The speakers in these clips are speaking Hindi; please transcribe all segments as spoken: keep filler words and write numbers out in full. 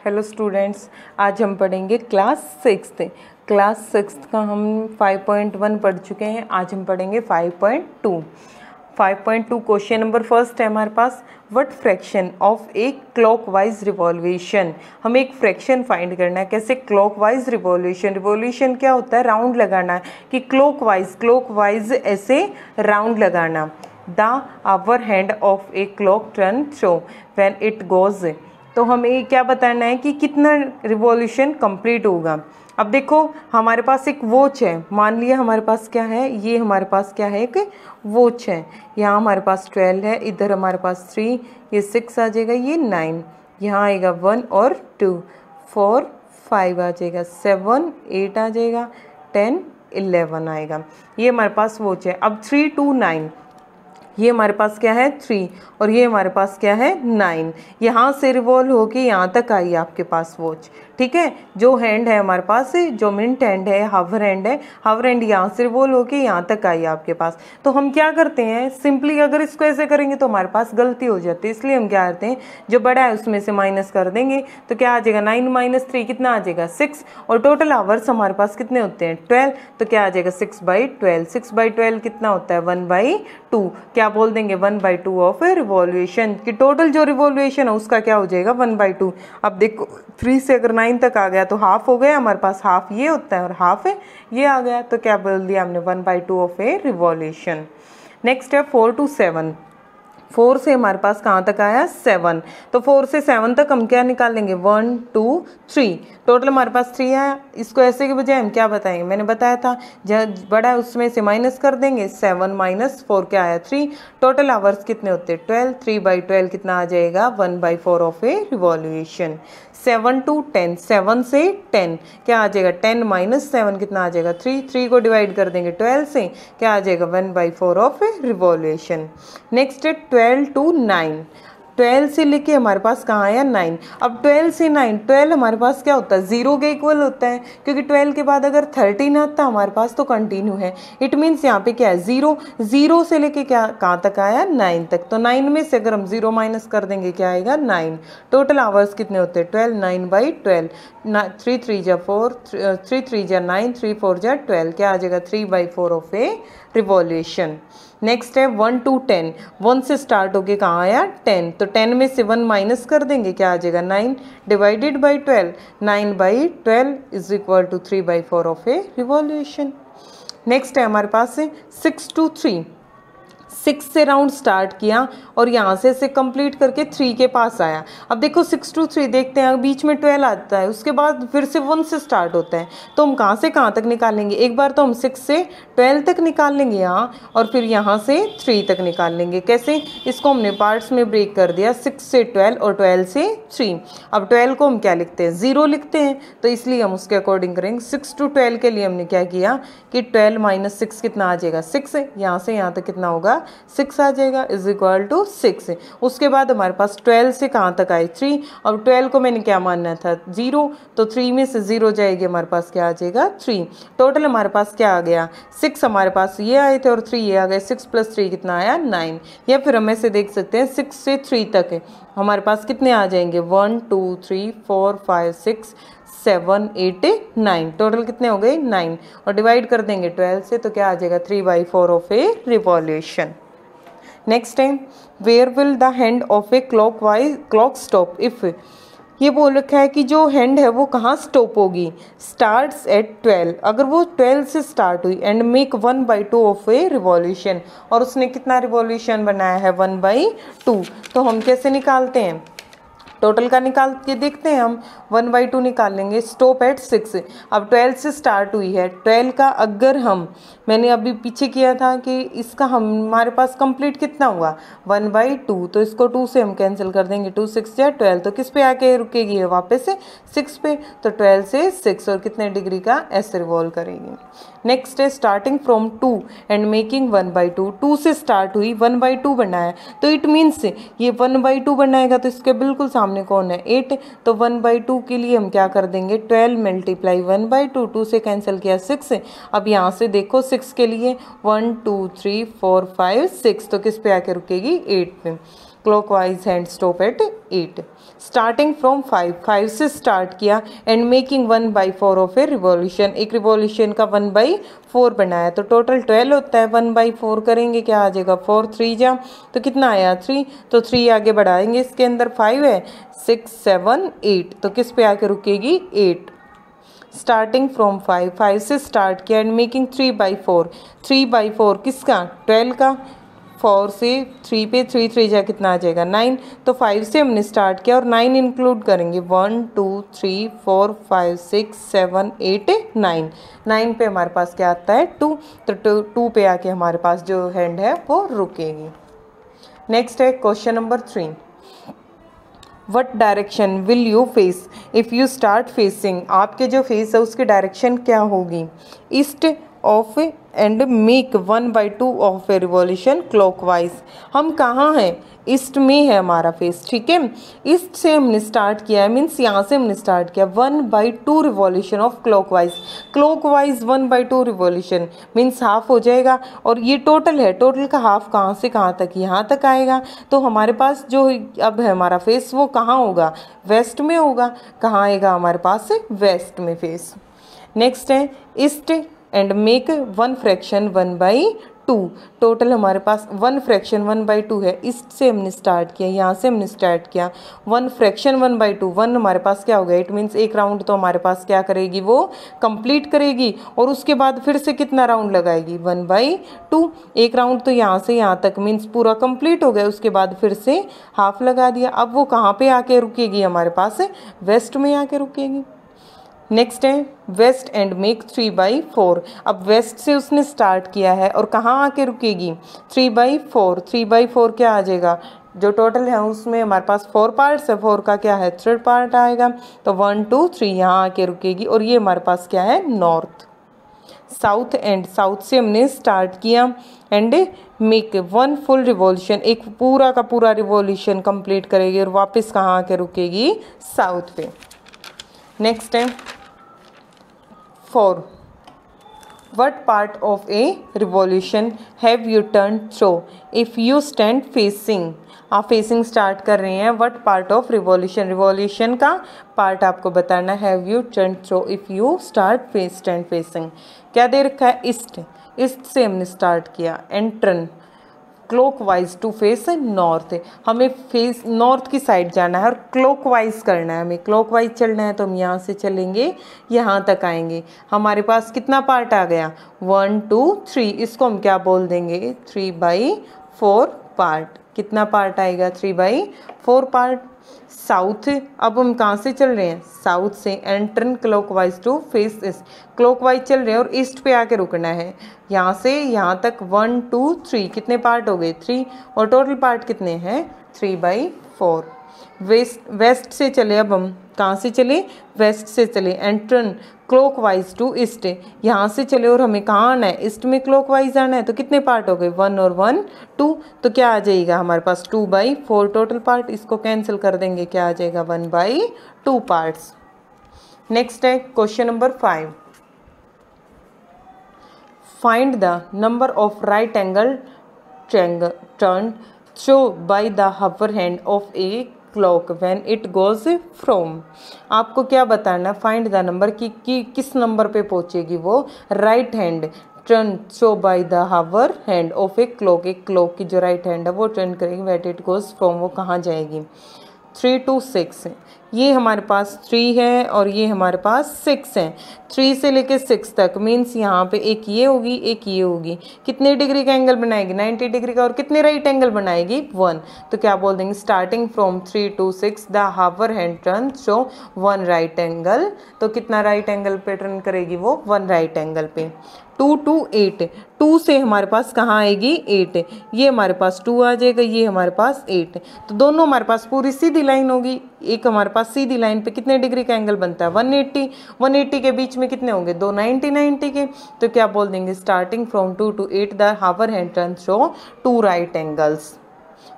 हेलो स्टूडेंट्स, आज हम पढ़ेंगे क्लास सिक्स्थ। क्लास सिक्स्थ का हम फाइव पॉइंट वन पढ़ चुके हैं। आज हम पढ़ेंगे five point two. Five point two question number first है हमारे पास, what fraction of a clockwise revolution. हमें एक फ्रैक्शन फाइंड करना है। कैसे? Clockwise revolution. रिवॉल्यूशन क्या होता है? राउंड लगाना है कि क्लॉकवाइज क्लॉकवाइज ऐसे राउंड लगाना। The hour hand of a clock turn through when it goes. तो हमें क्या बताना है कि कितना रिवॉल्यूशन कंप्लीट होगा। अब देखो हमारे पास एक वॉच है, मान लिया हमारे पास क्या है, ये हमारे पास क्या है, एक वॉच है। यहाँ हमारे पास ट्वेल्व है, इधर हमारे पास थ्री, ये सिक्स आ जाएगा, ये नाइन, यहाँ आएगा वन और टू, फोर फाइव आ जाएगा, सेवन एट आ जाएगा, टेन इलेवन आएगा। ये हमारे पास वॉच है। अब थ्री टू नाइन, ये हमारे पास क्या है, थ्री, और ये हमारे पास क्या है, नाइन। यहाँ से रिवॉल्व होके यहाँ तक आई आपके पास वॉच। ठीक है, जो हैंड है हमारे पास, जो मिनट हैंड है, हावर हैंड है, हावर हैंड यहाँ से रिवॉल्व होके यहाँ तक आई आपके पास। तो हम क्या करते हैं, सिंपली अगर इसको ऐसे करेंगे तो हमारे पास गलती हो जाती है, इसलिए हम क्या करते हैं, जो बड़ा है उसमें से माइनस कर देंगे। तो क्या आ जाएगा, नाइन माइनस थ्री कितना आ जाएगा, सिक्स, और टोटल आवर्स हमारे पास कितने होते हैं, ट्वेल्व। तो क्या आ जाएगा, six by twelve. Six by twelve कितना होता है, वन बाई टू। क्या बोल देंगे, one by two of revolution, कि टोटल जो रिवॉल्यूशन है उसका क्या हो जाएगा, वन बाई टू। अब देखो थ्री से अगर नाइन तक आ गया तो हाफ हो गया हमारे पास, हाफ ये होता है और हाफ है ये आ गया। तो क्या बोल दिया हमने, one by two of a revolution. Next है फोर टू सेवन। फोर से हमारे पास कहाँ तक आया, सेवन। तो फोर से सेवन तक हम क्या निकालेंगे, वन टू थ्री, टोटल हमारे पास थ्री आया। इसको ऐसे के बजाय हम क्या बताएंगे, मैंने बताया था जब बड़ा है उसमें से माइनस कर देंगे, सेवन माइनस फोर क्या आया, थ्री। टोटल आवर्स कितने होते हैं, ट्वेल्व। थ्री बाई ट्वेल्व कितना आ जाएगा, one by four of a revolution. Seven to ten, seven से टेन क्या आ जाएगा, टेन माइनस सेवन कितना आ जाएगा, थ्री। थ्री को डिवाइड कर देंगे ट्वेल्व से, क्या आ जाएगा, one by four of a revolution. Next है ट्वेल्व टू नाइन। ट्वेल्व से लेके हमारे पास कहाँ आया, नाइन। अब ट्वेल्व से नाइन, ट्वेल्व हमारे पास क्या होता है, जीरो के इक्वल होता है, क्योंकि ट्वेल्व के बाद अगर थर्टीन आता हमारे पास तो कंटिन्यू है। इट मीन्स यहाँ पे क्या है, जीरो। जीरो से लेके क्या कहाँ तक आया, नाइन तक। तो नाइन में से अगर हम जीरो माइनस कर देंगे क्या आएगा, नाइन। टोटल आवर्स कितने होते हैं, twelve. Nine by twelve, three three जा फोर, थ्री थ्री जा नाइन, थ्री फोर जा ट्वेल्व, क्या आ जाएगा, three by four of a revolution. Next है वन टू टेन। वन से स्टार्ट होके कहाँ आया, टेन। तो टेन में से वन माइनस कर देंगे, क्या आ जाएगा, nine divided by twelve. Nine by twelve is equal to three by four of a revolution. Next है हमारे पास है सिक्स टू थ्री। सिक्स से राउंड स्टार्ट किया और यहाँ से इसे कंप्लीट करके थ्री के पास आया। अब देखो सिक्स टू थ्री देखते हैं, बीच में ट्वेल्व आता है, उसके बाद फिर से वन से स्टार्ट होता है। तो हम कहाँ से कहाँ तक निकालेंगे, एक बार तो हम सिक्स से ट्वेल्व तक निकाल लेंगे यहाँ, और फिर यहाँ से थ्री तक निकाल लेंगे। कैसे, इसको हमने पार्ट्स में ब्रेक कर दिया, सिक्स से ट्वेल्व और ट्वेल्व से थ्री। अब ट्वेल्व को हम क्या लिखते हैं, ज़ीरो लिखते हैं, तो इसलिए हम उसके अकॉर्डिंग करेंगे। सिक्स टू ट्वेल्व के लिए हमने क्या किया कि ट्वेल्व माइनस सिक्स कितना आ जाएगा, सिक्स। यहाँ से यहाँ तक कितना होगा, सिक्स आ जाएगा, इज इक्वल टू सिक्स। उसके बाद हमारे पास ट्वेल्व से कहाँ तक आए, थ्री। अब ट्वेल्व को मैंने क्या मानना था, जीरो, तो थ्री में से जीरो जाएगी, हमारे पास क्या आ जाएगा, थ्री। टोटल हमारे पास क्या आ गया, सिक्स। हमारे पास ये आए थे और थ्री ये आ गए, सिक्स प्लस थ्री कितना आया, नाइन। या फिर हम ऐसे देख सकते हैं, सिक्स से थ्री तक है हमारे पास कितने आ जाएंगे, one two three four five six seven eight nine. Total कितने हो गए, नाइन, और डिवाइड कर देंगे ट्वेल्व से, तो क्या आ जाएगा, three by four of a revolution. Next time, where will the hand of a clockwise clock stop if. ये बोल रखा है कि जो हैंड है वो कहाँ स्टॉप होगी, स्टार्ट्स एट ट्वेल्व। अगर वो ट्वेल्व से स्टार्ट हुई and make one by two of a revolution, और उसने कितना रिवॉल्यूशन बनाया है, वन बाई टू। तो हम कैसे निकालते हैं, टोटल का निकाल के देखते हैं हम, वन बाई टू निकाल लेंगे। Stop at six. अब ट्वेल्व से स्टार्ट हुई है, ट्वेल्व का अगर हम, मैंने अभी पीछे किया था कि इसका हम हमारे पास कंप्लीट कितना हुआ, वन बाई टू। तो इसको टू से हम कैंसिल कर देंगे, टू सिक्स या ट्वेल्व, तो किस पे आके रुकेगी है, वापस से सिक्स पे। तो ट्वेल्व से सिक्स और कितने डिग्री का ऐसे रिवॉल्व करेगी। नेक्स्ट है starting from two and making one by two. Two से स्टार्ट हुई, वन बाई टू बनाया, तो इट मीन्स ये वन बाई टू बनाएगा तो इसके बिल्कुल सामने कौन है, एट। तो वन बाई टू के लिए हम क्या कर देंगे, twelve multiply one by two, two से कैंसिल किया सिक्स। अब यहाँ से देखो सिक्स के लिए one two three four five six, तो किस पे आके रुकेगी, एट पे। Clockwise hand stop at eight. Starting from five, five से स्टार्ट किया and making one by four of a revolution, एक रिवॉल्यूशन का वन बाई फोर बनाया तो टोटल ट्वेल्व होता है। वन बाई फोर करेंगे क्या आ जाएगा, फोर थ्री जा तो कितना आया थ्री, तो थ्री आगे बढ़ाएंगे, इसके अंदर फाइव है, सिक्स सेवन एट, तो किस पे आके रुकेगी eight. Starting from five, five से स्टार्ट किया and making three by four, three by four किसका, ट्वेल्व का, फोर से थ्री पे थ्री थ्री जा कितना आ जाएगा नाइन, तो फाइव से हमने स्टार्ट किया और नाइन इंक्लूड करेंगे, one two three four five six seven eight nine, nine पे हमारे पास क्या आता है टू, तो टू टू पे आके हमारे पास जो हैंड है वो रुकेगी। नेक्स्ट है question number three, what direction will you face if you start facing, आपके जो फेस है उसकी डायरेक्शन क्या होगी, east of and make one by two of a revolution clockwise. हम कहाँ हैं, ईस्ट में है हमारा फेस, ठीक है, ईस्ट से हमने स्टार्ट किया है, मीन्स यहाँ से हमने स्टार्ट किया one by two revolution of clockwise, clockwise one by two revolution means half हो जाएगा, और ये टोटल है, टोटल का हाफ कहाँ से कहाँ तक, यहाँ तक आएगा, तो हमारे पास जो अब है हमारा फेस वो कहाँ होगा, वेस्ट में होगा, कहाँ आएगा हमारे पास वेस्ट में फेस। नेक्स्ट है east and make one fraction one by two, total हमारे पास one fraction one by two है, ईस्ट से हमने स्टार्ट किया, यहाँ से हमने स्टार्ट किया, one fraction one by two, one हमारे पास क्या हो गया, इट मीन्स एक राउंड तो हमारे पास क्या करेगी वो कंप्लीट करेगी, और उसके बाद फिर से कितना राउंड लगाएगी, वन बाई टू, एक राउंड तो यहाँ से यहाँ तक मीन्स पूरा कंप्लीट हो गया, उसके बाद फिर से हाफ लगा दिया, अब वो कहाँ पे आके रुकेगी हमारे पास, वेस्ट में आके रुकेगी। नेक्स्ट है west and make three by four, अब वेस्ट से उसने स्टार्ट किया है और कहाँ आके रुकेगी, three by four, three by four क्या आ जाएगा, जो टोटल है उसमें हमारे पास फोर पार्ट्स है, फोर का क्या है थर्ड पार्ट आएगा, तो वन टू थ्री यहाँ आके रुकेगी, और ये हमारे पास क्या है नॉर्थ। साउथ एंड, साउथ से हमने स्टार्ट किया and make one full revolution, एक पूरा का पूरा रिवॉल्यूशन कंप्लीट करेगी और वापस कहाँ आके रुकेगी, साउथ पे। नेक्स्ट है four, what part of a revolution have you turned through if you stand facing, आप फेसिंग स्टार्ट कर रहे हैं, what part of revolution, revolution का पार्ट आपको बताना है, have you turned through if you start face stand facing, क्या दे रखा है ईस्ट, ईस्ट से हमने स्टार्ट किया and turn clockwise to face north, हमें फेस नॉर्थ की साइड जाना है और क्लॉकवाइज करना है, हमें क्लॉकवाइज चलना है, तो हम यहाँ से चलेंगे यहाँ तक आएंगे, हमारे पास कितना पार्ट आ गया वन टू थ्री, इसको हम क्या बोल देंगे थ्री बाई फोर पार्ट, कितना पार्ट आएगा three by four part. South, अब हम कहाँ से चल रहे हैं, साउथ से and turn clockwise to face east, clockwise चल रहे हैं और ईस्ट पे आके रुकना है, यहाँ से यहाँ तक वन टू थ्री, कितने पार्ट हो गए थ्री, और टोटल पार्ट कितने हैं three by four. West, west से चले, अब हम कहाँ से चले वेस्ट से चले and turn clockwise to east, यहाँ से चले और हमें कहाँ आना है ईस्ट में क्लॉकवाइज आना है, तो कितने पार्ट हो गए वन और वन टू, तो क्या आ जाएगा हमारे पास two by four total part, इसको कैंसिल कर देंगे, क्या आ जाएगा one by two parts. Next है question number five, find the number of right angle turn show by the upper hand of a clock when it goes from, आपको क्या बताना, फाइंड द नंबर की, की किस नंबर पे पहुंचेगी वो right hand turn show by the upper hand of a clock, एक क्लॉक की जो राइट हैंड है वो टर्न करेगी व्हेन इट गोज फ्रॉम, वो कहाँ जाएगी थ्री टू सिक्स, ये हमारे पास थ्री है और ये हमारे पास सिक्स है, थ्री से लेके सिक्स तक मीन्स यहाँ पे एक ये होगी एक ये होगी, कितने डिग्री का एंगल बनाएगी नाइन्टी डिग्री का, और कितने राइट एंगल बनाएगी वन, तो क्या बोल देंगे starting from three to six the upper hand turn show one right angle, तो कितना राइट एंगल पे टर्न करेगी वो वन राइट एंगल पे। टू टू एट, टू से हमारे पास कहाँ आएगी एट, ये हमारे पास टू आ जाएगा, ये हमारे पास एट, तो दोनों हमारे पास पूरी सीधी लाइन होगी, एक हमारे पास सीधी लाइन पे कितने डिग्री का एंगल बनता है वन एट्टी, वन एट्टी के बीच में कितने होंगे दो नाइन्टी नाइन्टी के, तो क्या बोल देंगे starting from two to eight the upper hand turn show two right angles.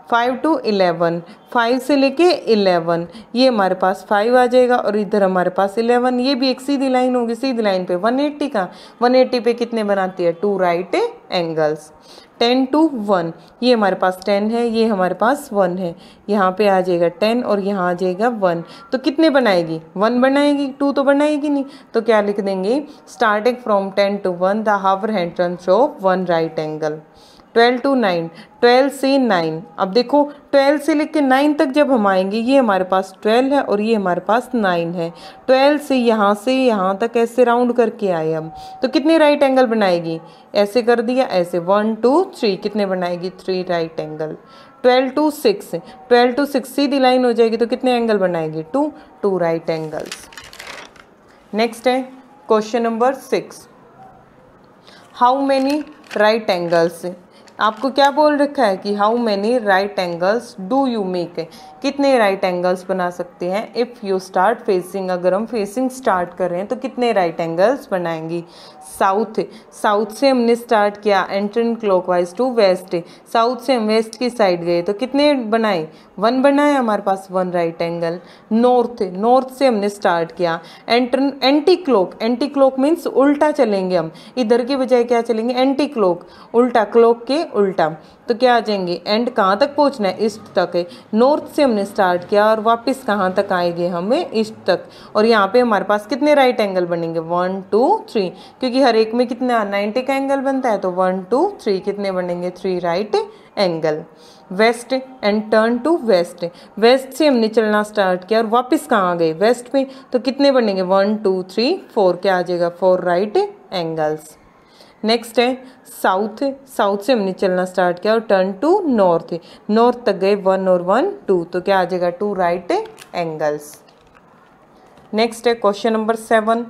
Five to eleven, five से लेके इलेवन, ये हमारे पास फाइव आ जाएगा और इधर हमारे पास इलेवन, ये भी एक सीधी लाइन होगी। सीधी लाइन पे वन एट्टी का, वन एट्टी पे कितने बनाती है, two right angles. Ten to one, ये हमारे पास टेन है, ये हमारे पास वन है, यहाँ पे आ जाएगा टेन और यहाँ आ जाएगा वन, तो कितने बनाएगी, वन बनाएगी, टू तो बनाएगी नहीं। तो क्या लिख देंगे, starting from ten to one the hour hand turns of one right angle. Twelve to nine, twelve से नाइन, अब देखो ट्वेल्व से लेके नाइन तक जब हम आएंगे, ये हमारे पास ट्वेल्व है और ये हमारे पास नाइन है, ट्वेल्व से यहाँ से यहाँ तक ऐसे राउंड करके आए हम, तो कितने राइट एंगल बनाएगी, ऐसे कर दिया, ऐसे वन टू थ्री, कितने बनाएगी, three right angle. Twelve to six, twelve to six सीधी लाइन हो जाएगी, तो कितने एंगल बनाएगी, two, two right angles. Next है question number six, how many right angles, आपको क्या बोल रखा है कि how many right angles do you make, कितने राइट एंगल्स बना सकते हैं इफ़ यू स्टार्ट फेसिंग, अगर हम फेसिंग स्टार्ट कर रहे हैं तो कितने राइट एंगल्स बनाएंगी। साउथ, साउथ से हमने स्टार्ट किया, entering clockwise to west, south से हम वेस्ट की साइड गए तो कितने बनाए, वन बनाए हमारे पास, one right angle. North, north से हमने स्टार्ट किया, enter anti clock, anti clock means उल्टा चलेंगे हम, इधर के बजाय क्या चलेंगे, एंटी क्लॉक, उल्टा, क्लॉक के उल्टा, तो क्या आ जाएंगे, एंड कहाँ तक पहुँचना है, ईस्ट तक है। नॉर्थ से हमने स्टार्ट किया और वापस कहाँ तक आएंगे, हमें ईस्ट तक, और यहाँ पे हमारे पास कितने राइट एंगल बनेंगे, वन टू थ्री, क्योंकि हर एक में कितना नाइन्टी का एंगल बनता है, तो वन टू थ्री कितने बनेंगे, three right angle. West and turn to west, west से हमने चलना स्टार्ट किया और वापस कहाँ आ गए, वेस्ट पे, तो कितने बनेंगे, वन टू थ्री फोर, क्या आ जाएगा, फोर राइट एंगल्स। नेक्स्ट है साउथ, साउथ से हमने चलना स्टार्ट किया और टर्न टू नॉर्थ, नॉर्थ तक गए, वन और वन टू, तो क्या आ जाएगा, टू राइट एंगल्स। नेक्स्ट है question number seven,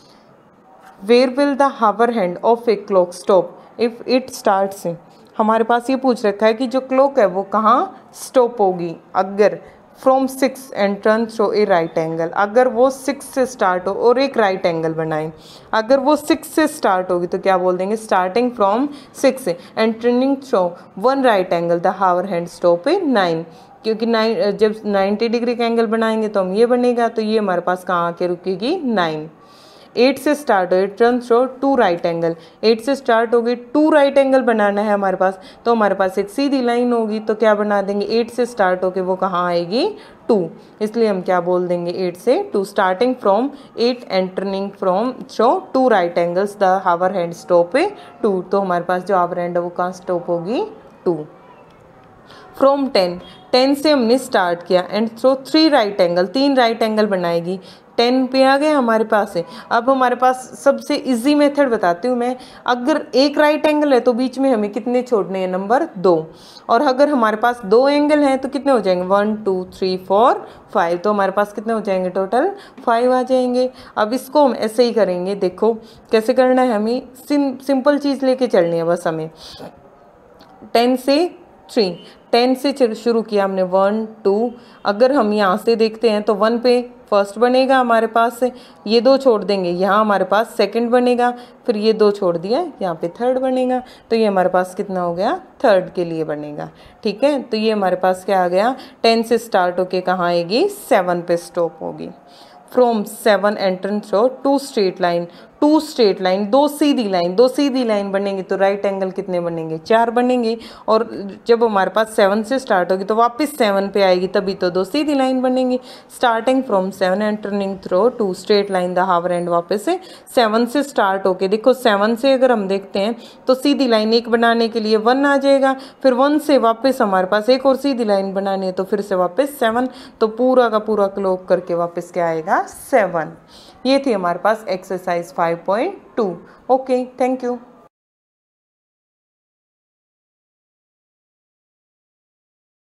where will the hour hand of a clock stop if it starts, हमारे पास ये पूछ रखा है कि जो क्लॉक है वो कहाँ स्टॉप होगी, अगर from six and turn through a right angle, अगर वो सिक्स से स्टार्ट हो और एक राइट एंगल बनाए, अगर वो सिक्स से स्टार्ट होगी तो क्या बोल देंगे, starting from six and turning through one right angle the hour hand stop at nine, क्योंकि नाइन जब नाइन्टी डिग्री का एंगल बनाएंगे तो हम ये बनेगा, तो ये हमारे पास कहाँ आके रुकेगी, नाइन। एट से स्टार्ट हो, turn through two right angle, eight से स्टार्ट होगी, टू राइट एंगल बनाना है हमारे पास, तो हमारे पास एक सीधी लाइन होगी, तो क्या बना देंगे, एट से स्टार्ट होके वो कहाँ आएगी, टू, इसलिए हम क्या बोल देंगे, एट से two, starting from eight and turning from through two right angles the hour hand stop है टू, तो हमारे पास जो हावर हैंड है वो कहाँ स्टॉप होगी, टू। फ्रॉम टेन, टेन से हमने स्टार्ट किया and through three right angle, तीन राइट एंगल बनाएगी, टेन पे आ गए हमारे पास है। अब हमारे पास सबसे इजी मेथड बताती हूँ मैं, अगर एक राइट एंगल है तो बीच में हमें कितने छोड़ने हैं, नंबर दो, और अगर हमारे पास दो एंगल हैं तो कितने हो जाएंगे, one two three four five, तो हमारे पास कितने हो जाएंगे, टोटल फाइव आ जाएंगे। अब इसको हम ऐसे ही करेंगे, देखो कैसे करना है, हमें सिं, सिंपल चीज़ लेके चलनी है बस हमें। टेन से थ्री, टेन से शुरू किया हमने, वन टू, अगर हम यहाँ से देखते हैं तो वन पे फर्स्ट बनेगा हमारे पास, ये दो छोड़ देंगे, यहाँ हमारे पास सेकंड बनेगा, फिर ये दो छोड़ दिया, यहाँ पे थर्ड बनेगा, तो ये हमारे पास कितना हो गया, थर्ड के लिए बनेगा, ठीक है। तो ये हमारे पास क्या आ गया, टेन से स्टार्ट होके कहाँ आएगी, सेवन पे स्टॉप होगी। From seven and turn through two straight line, two straight line, दो सीधी लाइन, दो सीधी लाइन बनेंगे तो राइट एंगल कितने बनेंगे, चार बनेंगे, और जब हमारे पास सेवन से स्टार्ट होगी तो वापस सेवन पे आएगी, तभी तो दो सीधी लाइन बनेंगी। Starting from seven and turning through two straight line the hour hand, वापस से सेवन से स्टार्ट होके, देखो सेवन से अगर हम देखते हैं तो सीधी लाइन एक बनाने के लिए वन आ जाएगा, फिर वन से वापस हमारे पास एक और सीधी लाइन बनानी है तो फिर से वापस सेवन, तो पूरा का पूरा क्लोक करके वापस क्या आएगा, सेवन। ये थी हमारे पास exercise five point two. Okay, thank you.